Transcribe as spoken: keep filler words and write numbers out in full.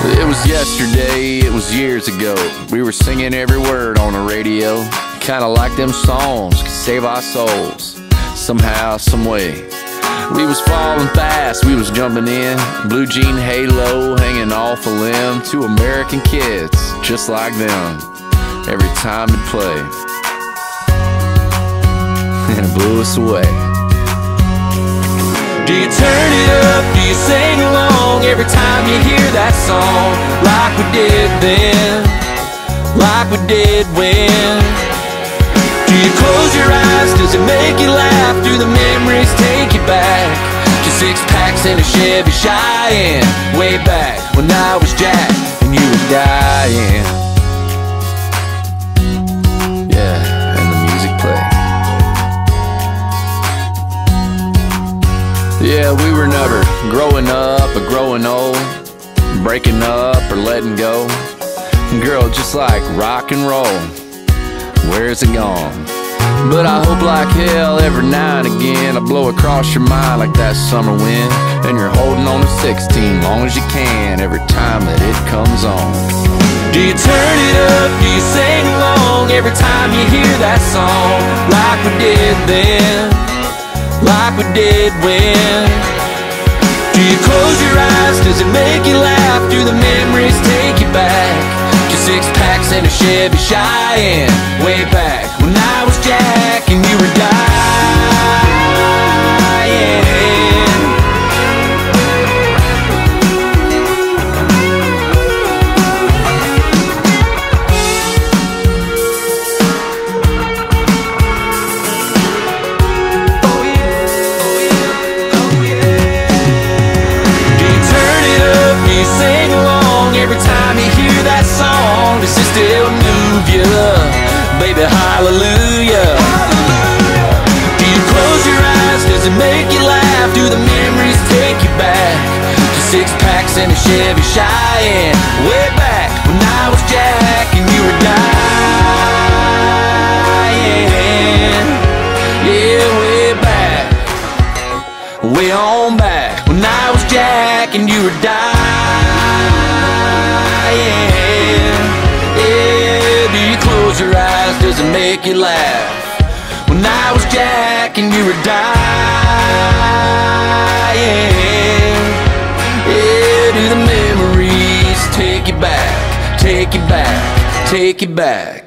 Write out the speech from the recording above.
It was yesterday, it was years ago. We were singing every word on the radio. Kinda like them songs could save our souls somehow, some way. We was falling fast, we was jumping in. Blue jean halo hanging off a limb. Two American kids, just like them, every time it played. And it blew us away. Do you turn it up, do you sing along every time you hear that song? Like we did then, like we did when. Do you close your eyes, does it make you laugh? Do the memories take you back to six packs and a Chevy Cheyenne? Way back when I was Jack and you were dying. Yeah, and the music played. Yeah, we were never growing up or growing old, breaking up or letting go. Girl, just like rock and roll, where's it gone? But I hope like hell every now and again I blow across your mind like that summer wind, and you're holding on to sixteen long as you can every time that it comes on. Do you turn it up, do you sing along every time you hear that song? Like we did then, like we did when. Do you close your eyes, does it make you laugh? Do the memories take you back to six packs and a Chevy Cheyenne? Way back when I was Jack and you were dying. Every time you hear that song, does it still move you? Baby, hallelujah. Do you close your eyes, does it make you laugh? Do the memories take you back to six packs and a Chevy Cheyenne? Way back when I was Jack and you were dying. Yeah, way back, way on back when I was Jack and you were dying. Yeah, do you close your eyes, does it make you laugh? When I was Jack and you were dying. Yeah, do the memories take you back, take you back, take you back?